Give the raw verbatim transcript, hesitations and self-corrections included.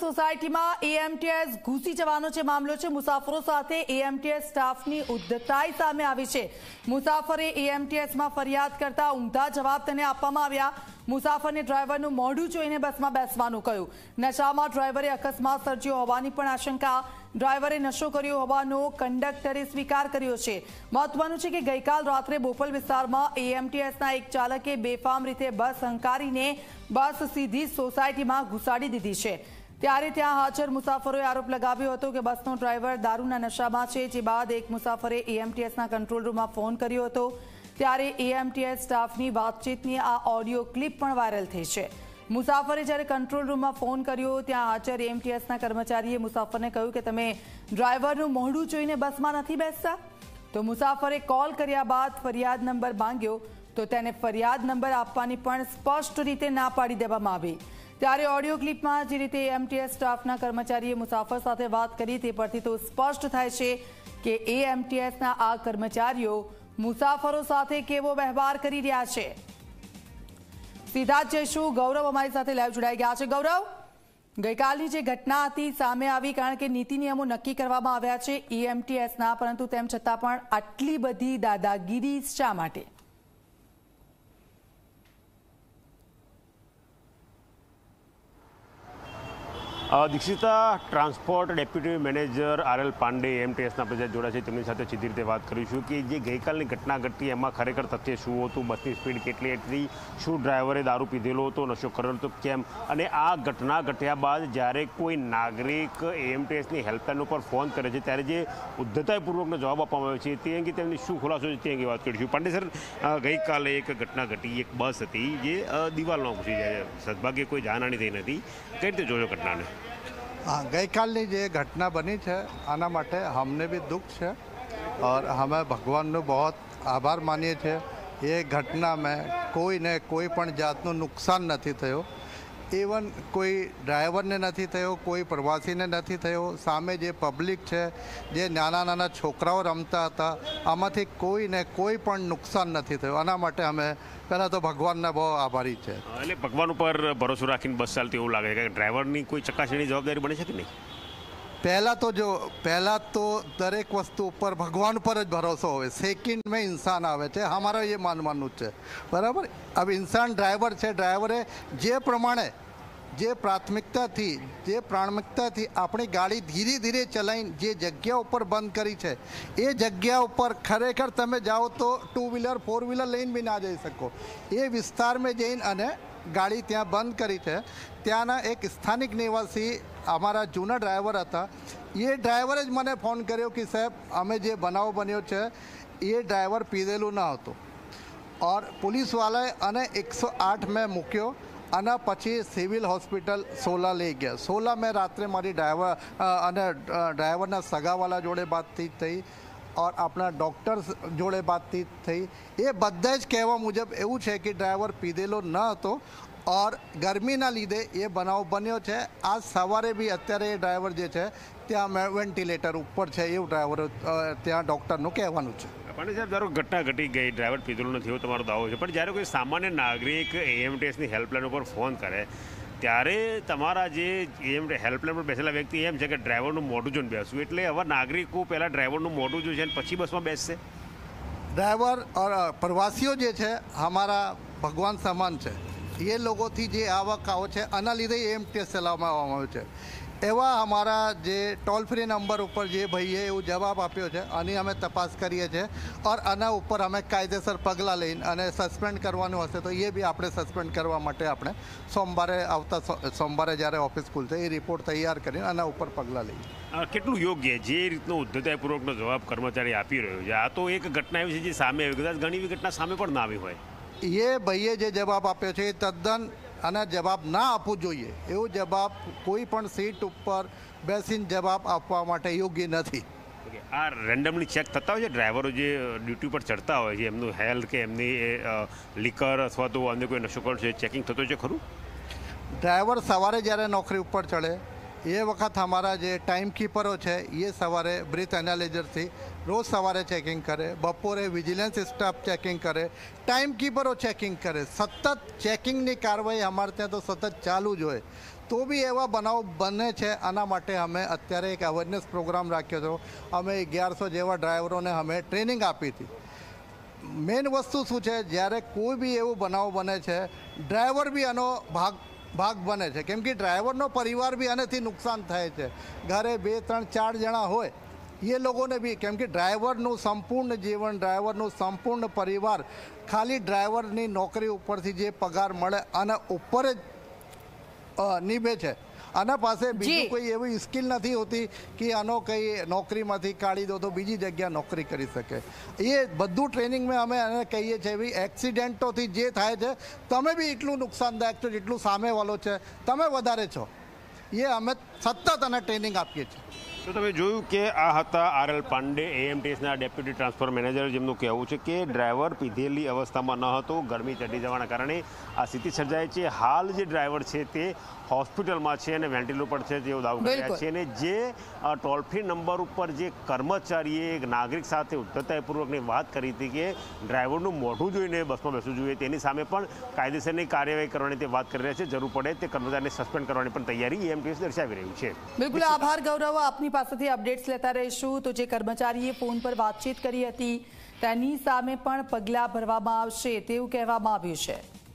સોસાયટીમાં એએમટીએસ ઘૂસી જવાનો જે મામલો છે, મુસાફરો સાથે એએમટીએસ સ્ટાફની ઉદ્ધતાઈ સામે આવી છે। મુસાફરે એએમટીએસમાં ફરિયાદ કરતા ઊંધા જવાબ તેને આપવામાં આવ્યા। મુસાફરને ડ્રાઈવરનું મોઢું જોઈને બસમાં બેસવાનું કહ્યું। નશામાં ડ્રાઈવરે અકસ્માત સર્જ્યો હોવાની પણ આશંકા। ડ્રાઈવરે નશો કર્યો હોવાનો કંડક્ટરે સ્વીકાર કર્યો છે। મહત્વનું છે કે ગઈકાલ રાત્રે બોપલ વિસ્તારમાં એએમટીએસના એક ચાલકે બેફામ રીતે બસ હંકારીને બસ સીધી સોસાયટીમાં ઘુસાડી દીધી છે। ત્યારે ત્યાં હાજર મુસાફરોએ આરોપ લગાવ્યો હતો કે બસનો ડ્રાઈવર દારૂના નશામાં છે। જે બાદ એક મુસાફરે એએમટીએસના કંટ્રોલ રૂમમાં ફોન કર્યો હતો। ત્યારે એએમટીએસ સ્ટાફની વાતચીતની આ ઓડિયો ક્લિપ પણ વાયરલ થઈ છે। મુસાફરે જ્યારે કંટ્રોલ રૂમમાં ફોન કર્યો, ત્યાં હાજર એએમટીએસના કર્મચારીએ મુસાફરને કહ્યું કે તમે ડ્રાઈવરનું મોઢું જોઈને બસમાં નથી બેસતા। તો મુસાફરે કોલ કર્યા બાદ ફરિયાદ નંબર માંગ્યો તો તેને ફરિયાદ નંબર આપવાની પણ સ્પષ્ટ રીતે ના પાડી દેવામાં આવી। ત્યારે ઓડિયો ક્લિપમાં જે રીતે એએમટીએસ સ્ટાફના કર્મચારીએ મુસાફર સાથે વાત કરી તે પરથી તો સ્પષ્ટ થાય છે કે એએમટીએસના આ કર્મચારીઓ મુસાફરો સાથે કેવો વ્યવહાર કરી રહ્યા છે। સીધા જ જઈશું, ગૌરવ અમારી સાથે લાઈવ જોડાઈ ગયા છે। ગૌરવ, ગઈકાલની જે ઘટના હતી સામે આવી, કારણ કે નીતિ નિયમો નક્કી કરવામાં આવ્યા છે એએમટીએસના, પરંતુ તેમ છતાં પણ આટલી બધી દાદાગીરી શા માટે? Dikshita, transport deputy manager R L Pandey એએમટીએસના આપણે જોડા છે તેમની સાથે સીધી રીતે વાત કરીશું કે જે ગઈકાલની ઘટના ઘટી એમાં ખરેખર તથ્ય શું હતું, બસની સ્પીડ કેટલી હતી, શું ડ્રાઈવરે દારૂ પીધેલો હતો, નશો કરેલો હતો કેમ, અને આ ઘટના ઘટ્યા બાદ જ્યારે કોઈ નાગરિક એએમટીએસની હેલ્પલાઇન ઉપર ફોન કરે છે ત્યારે જે ઉદ્ધતાઈપૂર્વકનો જવાબ આપવામાં આવે છે તે અંગે તેમની શું ખુલાસો છે તે અંગે વાત કરીશું। પાંડે સર, ગઈકાલે એક ઘટના ઘટી, એક બસ હતી જે દિવાલમાં ઘૂસી જાય, સદભાગ્યે કોઈ જાનહાની થઈ નથી, કઈ રીતે જોયો ઘટનાને? हाँ, गईकालनी जो घटना बनी है आना माटे हमने भी दुख है और हमें भगवान नो बहुत आभार मानीए छे। ये घटना में कोई ने कोई पण जातनु नुकसान नहीं थयो, इवन कोई ड्राइवर ने नहीं थयो, कोई प्रवासी ने नहीं थयो। सामे जे पब्लिक है, जे नाना नाना छोकराओ रमता था, आमांथी कोई ने कोई पण नुकसान नहीं थयो। आना माटे हमें पहला तो भगवान ने बहुत आभारी है। એટલે ભગવાન ઉપર ભરોસો રાખીને બસ ચાલતી એવું લાગે કે ડ્રાઈવરની કોઈ ચકાસણીની જવાબદારી બને છે કે નહીં? पहला तो जो पहला तो दरेक वस्तु पर भगवान पर ज भरोसा हो, सेकंड में इंसान आवे छे, हमारा ये मानवानुं छे, बराबर। अब इंसान ड्राइवर है, ड्राइवरे जे प्रमाणे जे प्राथमिकता थी, जे प्राथमिकता थी अपनी गाड़ी धीरे धीरे चलाई जे जग्या पर बंद करी है, ये जग्या पर खरेखर तमे जाओ तो टू व्हीलर फोर व्हीलर लईने भी ना जई सको। ये विस्तार में जईने अने गाड़ी त्या बंद करी है। त्याना एक स्थानिक निवासी अमारा जूना ड्राइवर था, ये ड्राइवरे ज मने फोन कर्यो कि साहेब अमे जे बनाव बन्यो छे ये ड्राइवर पीधेलू न हतो, और पुलिसवालाए अने एक सौ आठ में मूक्यो અને પછી સિવિલ હોસ્પિટલ સોલા લઈ ગયા। સોલા મેં રાત્રે મારી ડ્રાઈવર અને ડ્રાઈવરના સગાવાલા જોડે બાતચીત થઈ और अपना डॉक्टर जोड़े बातचीत थी। ये बधा ज कहेवा मुजब एवं है कि ड्राइवर पीधेलो न हतो और गर्मीना लीधे ये बनाव बन्यो है। आज सवारे भी अत्यारे ड्राइवर जे छे त्या वेंटिलेटर ऊपर है, एवं ड्राइवर त्या डॉक्टरनुं कहेवानुं छे। પણ સાહેબ, ધારો ઘટના ઘટી ગઈ, ડ્રાઈવર પીધેલો નથી એવો તમારો દાવો છે, પણ જ્યારે કોઈ સામાન્ય નાગરિક એએમટીએસની હેલ્પલાઇન ઉપર ફોન કરે ત્યારે તમારા જે એમ હેલ્પલાઇન પર બેસેલા વ્યક્તિ એમ છે કે ડ્રાઈવરનું મોઢું જોઈને બેસવું, એટલે હવે નાગરિકો પહેલાં ડ્રાઈવરનું મોઢું જોશે અને પછી બસમાં બેસશે? ड्राइवर और प्रवासीओ जे छे हमारा भगवान समान है। ये लोगों थी जे आवक आवे छे आना लीधे एएमटीएस चलाववामां आवे छे। एवा हमारा जे टोल फ्री नंबर पर जे भाईए एवं जवाब आप्यो छे, आनी अमे तपास करीए छे और आना उपर अमे कायदेसर पगलां लईने अने सस्पेन्ड करवानुं हशे तो ये भी आपणे सस्पेन्ड करवा माटे आपणे सोमवारे आवता सोमवारे ज्यारे ऑफिस खुलशे ए रिपोर्ट तैयार करीने आना उपर पगलां लईए। કેટલું યોગ્ય જે રીતનો ઉદ્ધતાઈપૂર્વકનો જવાબ કર્મચારી આપી રહ્યો છે? આ તો એક ઘટના એવી છે જે સામે આવી, કદાચ ઘણી એવી ઘટના સામે પણ ના આવી હોય। ये भाईए जे जवाब आप्यो छे तद्दन અને જવાબ ના આપવું જોઈએ, એવો જવાબ કોઈ પણ સીટ ઉપર બેસીને જવાબ આપવા માટે યોગ્ય નથી। આ રેન્ડમલી ચેક થતા હોય છે ડ્રાઈવરો જે ડ્યુટી પર ચડતા હોય છે, એમનું હેલ્થ કે એમની લિકર અથવા તો અન્ય કોઈ નશો છે, ચેકિંગ થતું છે ખરું? ડ્રાઈવર સવારે જ્યારે નોકરી ઉપર ચડે ये वक्त हमारा जो टाइम कीपरो है ये सवारे ब्रीथ एनालाइजर थी रोज सवारे चेकिंग करे, बपोरे विजिलन्स स्टाफ चेकिंग करे, टाइम कीपरो चेकिंग करे, सतत चेकिंग नी कार्रवाई हमारे त्या तो सतत चालू ज होय। તો બી એવા બનાવ બને છે. આના માટે અમે અત્યારે એક અવેરનેસ પ્રોગ્રામ રાખ્યો હતો. અમે અગિયારસો જેવા ડ્રાઈવરોને અમે ટ્રેનિંગ આપી હતી. મેઇન વસ્તુ શું છે, જ્યારે કોઈ બી એવું બનાવ બને છે, ડ્રાઈવર બી આનો ભાગ ભાગ બને છે. કેમ કે ડ્રાઈવરનો પરિવાર બી આનાથી નુકસાન થાય છે. ઘરે બે ત્રણ ચાર જણા હોય એ લોકોને બી, કેમ કે ડ્રાઈવરનું સંપૂર્ણ જીવન, ડ્રાઈવરનું સંપૂર્ણ પરિવાર ખાલી ડ્રાઈવરની નોકરી ઉપરથી જે પગાર મળે આના ઉપર જ નિભે છે. આના પાસે બીજું કોઈ એવી સ્કિલ નથી હોતી કે આનો કંઈ નોકરીમાંથી કાઢી દો તો બીજી જગ્યા નોકરી કરી શકે. એ બધું ટ્રેનિંગ મેં અમે એને કહીએ છીએ, એવી એક્સિડન્ટોથી જે થાય છે તમે બી એટલું નુકસાનદાયક છો જેટલું સામેવાળો છે, તમે વધારે છો. એ અમે સતત અને ટ્રેનિંગ આપીએ છીએ. તો તમે જોયું કે આ હતા આર એલ પાંડે, એએમટીએસના ડેપ્યુટી ટ્રાન્સફર મેનેજર, જેમનું કહેવું છે કે ડ્રાઈવર પીધેલી અવસ્થામાં ન હતો, ગરમી ચડી જવાના કારણે આ સ્થિતિ સર્જાય છે. હાલ જે ડ્રાઈવર છે તે હોસ્પિટલમાં છે અને વેન્ટિલેટર પર છે તેવો દાવો કર્યા છે. અને જે ટોલ ફ્રી નંબર ઉપર જે કર્મચારીએ નાગરિક સાથે ઉદ્ધતાઈપૂર્વકની વાત કરી હતી કે ડ્રાઈવરનું મોઢું જોઈને બસમાં બેસવું જોઈએ, તેની સામે પણ કાયદેસરની કાર્યવાહી કરવાની તે વાત કરી રહ્યા છે. જરૂર પડે તે કર્મચારીને સસ્પેન્ડ કરવાની પણ તૈયારી એએમટીએસ દર્શાવી રહ્યું છે. બિલકુલ આભાર ગૌરવ, આપની પાસેથી અપડેટ્સ લેતા રહીશું. તો જે કર્મચારીએ ફોન પર વાતચીત કરી હતી તેની સામે પણ પગલાં ભરવામાં આવશે તેવું કહેવામાં આવ્યું છે.